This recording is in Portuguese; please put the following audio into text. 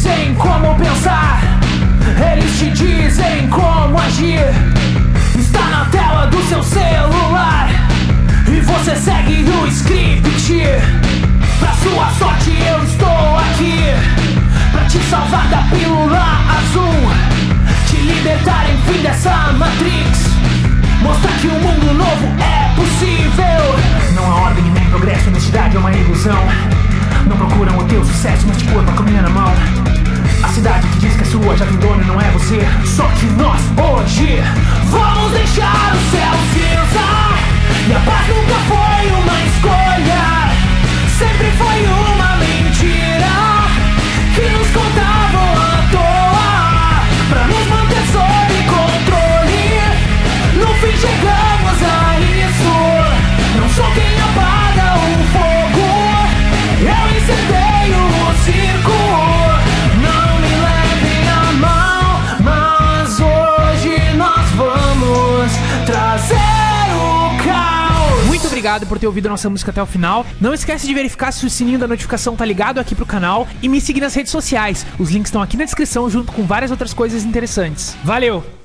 dizem como pensar, eles te dizem como agir. Está na tela do seu celular e você segue o script. Pra sua sorte eu estou aqui pra te salvar da pílula azul, te libertar enfim dessa Matrix, mostrar que um mundo novo é possível. Não há ordem nem progresso, honestidade é uma ilusão. Não procuram o teu sucesso, mas te pôr pra caminhar na mão. A cidade que diz que é sua já tem dono e não é você. Só que nós hoje vamos deixar o céu cinza, e a paz nunca foi uma escolha, sempre foi uma mentira que nos contavam à toa, pra nos manter sob controle. No fim chegamos a isso, não sou quem apaga o fogo, eu incendeio o circo. Não me levem a mal, mas hoje nós vamos trazer o caos. Muito obrigado por ter ouvido nossa música até o final. Não esquece de verificar se o sininho da notificação tá ligado aqui pro canal e me seguir nas redes sociais. Os links estão aqui na descrição junto com várias outras coisas interessantes. Valeu!